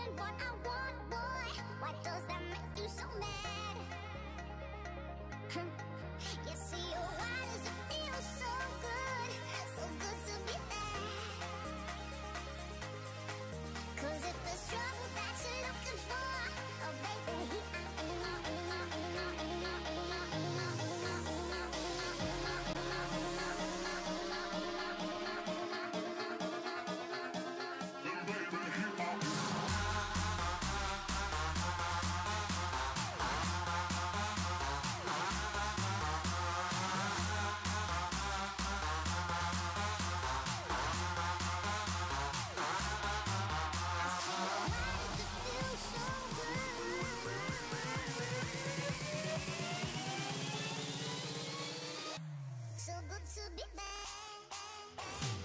getting what I want, boy. Why does that make you so mad? You see, oh, why does it feel so good? So good to be bad. 'Cause if there's trouble that you're looking for, oh baby, so good to be back.